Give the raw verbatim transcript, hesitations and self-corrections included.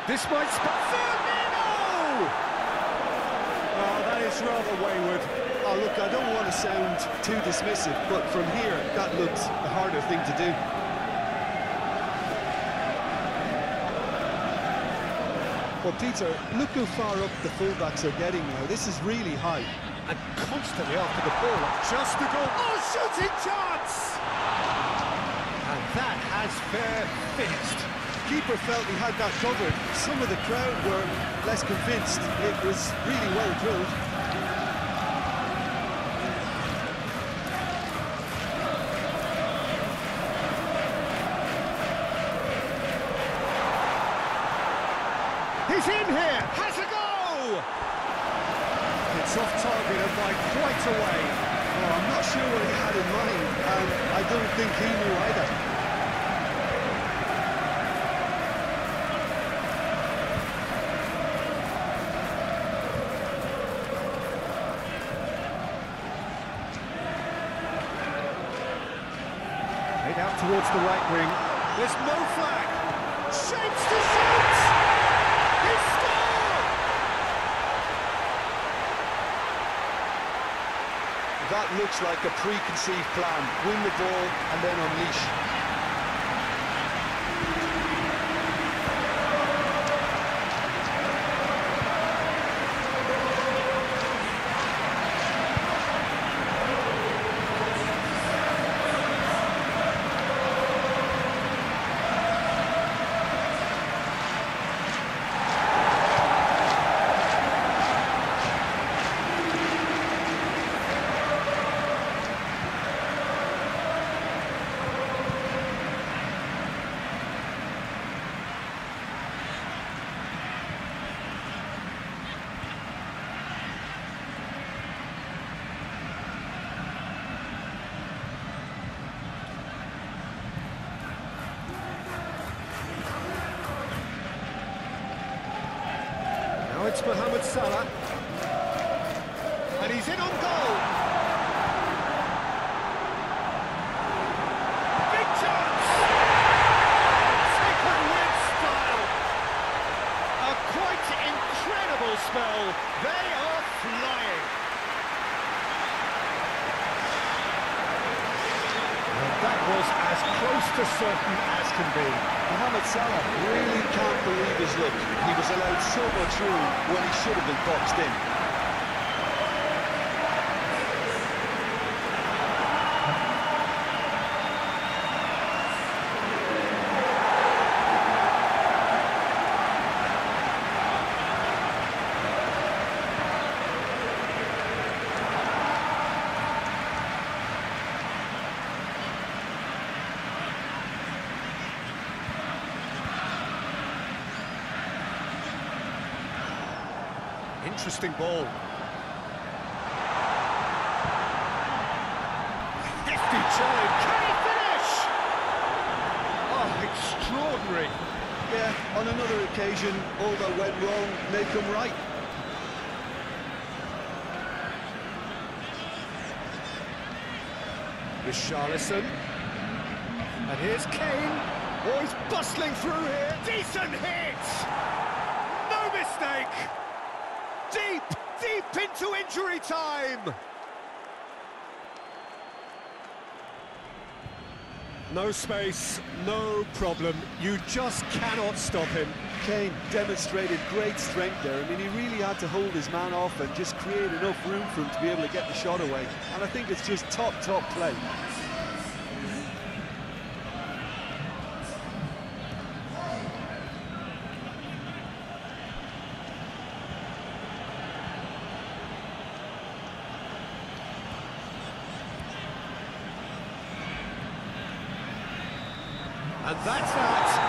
This might spell Firmino! Oh, that is rather wayward. Oh, look, I don't want to sound too dismissive, but from here, that looks the harder thing to do. Well, Peter, look how far up the fullbacks are getting now. This is really high. And constantly after the ball. Just a goal. Oh, shooting chance! And that has fair finished. Keeper felt he had that covered. Some of the crowd were less convinced. It was really well drilled. He's in here! Has a go! It's off target and by quite a way. Oh, I'm not sure what he had in mind, and I don't think he knew either. Played out towards the right wing. There's no flag. Shapes to shoot! He scored! That looks like a preconceived plan. Win the ball and then unleash. It's Mohamed Salah, and he's in on goal. Big chance! Taken with style. A quite incredible spell. They are flying. And that was as close to certain as can be. Mohamed Salah really can't believe his luck. He was allowed so much room when he should have been boxed in. Interesting ball. Hefty challenge. Can he finish? Oh, extraordinary. Yeah, on another occasion, all that went wrong may come right. Richarlison. And here's Kane. Oh, he's bustling through here. Decent hit. No mistake. Deep, deep into injury time! No space, no problem. You just cannot stop him. Kane demonstrated great strength there. I mean, he really had to hold his man off and just create enough room for him to be able to get the shot away. And I think it's just top, top play. And that's that.